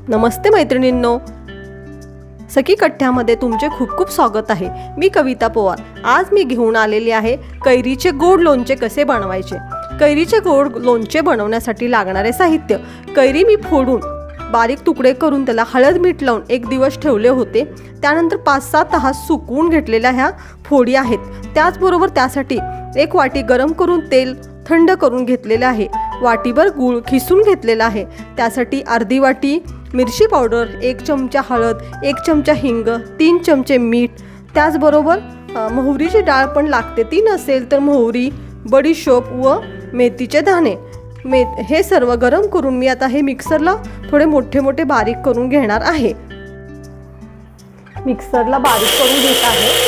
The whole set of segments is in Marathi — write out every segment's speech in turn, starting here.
नमस्ते मैत्रिणींनो, सखी कट्ट्यामध्ये तुमचे खूप खूप स्वागत आहे। मी कविता पवार। आज मी घेऊन आलेली आहे कैरीचे गोड लोणचे कसे बनवायचे। कैरीचे गोड लोणचे बनवण्यासाठी लागणारे साहित्य: कैरी मी फोडून बारीक तुकडे करून त्याला हळद मीठ लावून एक दिवस ठेवले होते। त्यानंतर 5-7 तास सुकवून घेतलेल्या ह्या फोडी आहेत। त्याचबरोबर त्यासाठी एक वाटी गरम करून तेल थंड करून घेतलेले आहे। वाटीभर गूळ खिसून घेतलेला आहे। त्यासाठी अर्धी वाटी मिरची पावडर, 1 चमचा हळद, 1 चमचा हिंग, 3 चमचे मीठ, त्याचबरोबर मोहरीची डाळ पण लागते। ती नसेल तर मोहरी, बडीशोप व मेथीचे दाणे हे सर्व गरम करून मी आता हे मिक्सरला थोडे मोठे मोठे बारीक करून घेणार आहे। मिक्सरला बारीक करून घेत आहे।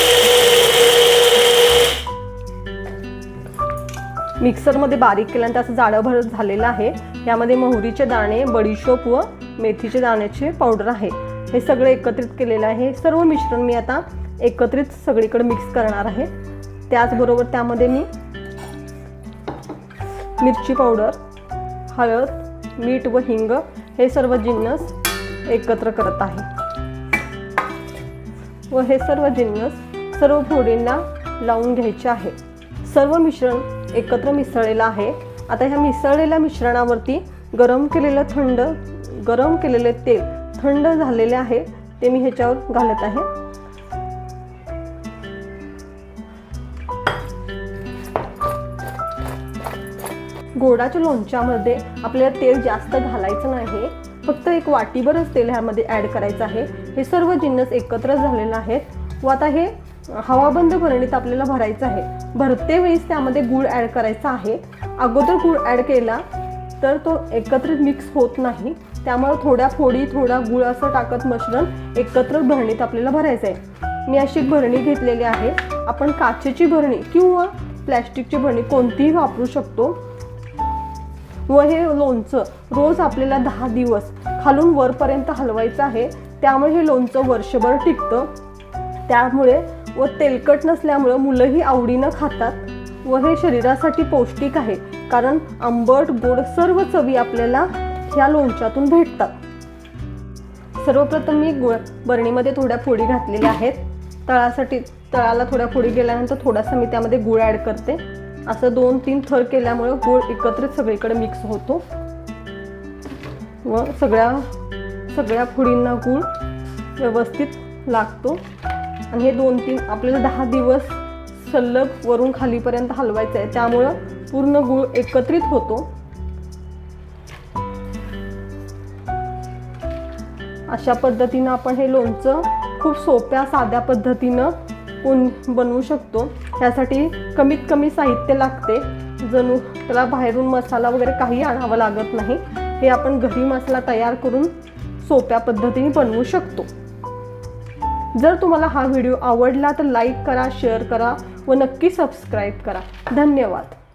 मिक्सरमध्ये बारीक केल्यानंतर असं जाडभर झालेलं आहे। यामध्ये मोहरीचे दाणे, बडीशोप व मेथीचे दाण्याचे पावडर आहे। हे सगळे एकत्रित केलेले आहे। सर्व मिश्रण मी आता एकत्रित सगळीकडे मिक्स करणार आहे। त्याचबरोबर त्यामध्ये मी मिरची पावडर, हळद, मीठ व हिंग हे सर्व जिन्नस एकत्र करत आहे व हे सर्व जिन्नस सर्व फोडींना लावून घ्यायचे आहे। सर्व मिश्रण एकत्र मिसळलेलं आहे। आता ह्या मिसळलेल्या मिश्रणावरती गरम केलेले तेल थंड झालेले आहे ते मी ह्याच्यावर घालत आहे। गोडाच्या लोणच्यामध्ये आपल्याला तेल जास्त घालायचं नाही, फक्त एक वाटीभरच तेल ह्यामध्ये ॲड करायचं आहे। हे सर्व जिन्नस एकत्र झालेले आहेत व आता हे हवाबंद भरणीत आपल्याला भरायचं आहे। भरते वेळेस त्यामध्ये गूळ ॲड करायचा आहे। अगोदर गूळ ॲड केला तर तो एकत्रित मिक्स होत नाही, त्यामुळे थोड्या फोडी थोडा गूळ असं टाकत मिश्रण एकत्र भरणीत आपल्याला भरायचं आहे। मी अशी भरणी घेतलेली आहे। आपण काचेची भरणी किंवा प्लॅस्टिकची भरणी कोणतीही वापरू शकतो व हे लोणचं रोज आपल्याला 10 दिवस खालून वरपर्यंत हलवायचं आहे। त्यामुळे हे लोणचं वर्षभर टिकतं। त्यामुळे व तेलकट नसल्यामुळे मुलंही आवडीनं खातात व हे शरीरासाठी पौष्टिक आहे, कारण आंबट गोड सर्व चवी आपल्याला ह्या लोणच्यातून भेटतात। सर्वप्रथम मी बरणीमध्ये थोड्या फोडी घातलेल्या आहेत। तळाला थोड्या फोडी गेल्यानंतर थोडासा मी त्यामध्ये गूळ ॲड करते। असं 2-3 थर केल्यामुळे गूळ एकत्रित सगळीकडे मिक्स होतो व सगळ्या फोडींना गूळ व्यवस्थित लागतो। आणि हे 2-3 आपल्याला 10 दिवस सलग वरून खालीपर्यंत हलवायचं आहे, त्यामुळं पूर्ण गूळ एकत्रित होतो। अशा पद्धतीनं आपण हे लोणचं खूप सोप्या साध्या पद्धतीनं बनवू शकतो। त्यासाठी कमीत कमी साहित्य लागते, जणू त्याला बाहेरून मसाला वगैरे काही आणावं लागत नाही। हे आपण घरी मसाला तयार करून सोप्या पद्धतीने बनवू शकतो। जर तुम्हाला हा व्हिडिओ आवडला तर लाईक करा, शेअर करा व नक्की सबस्क्राईब करा। धन्यवाद।